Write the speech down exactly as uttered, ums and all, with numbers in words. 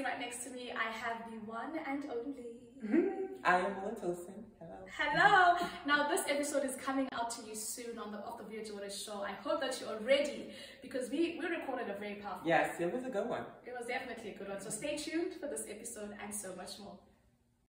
right next to me, I have the one and only. I am Wilson. Hello. Hello. Now this episode is coming out to you soon on the of the Vuyo Joboda show. I hope that you're ready because we we recorded a very powerful. Yes, it was a good one. It was definitely a good one. So stay tuned for this episode and so much more.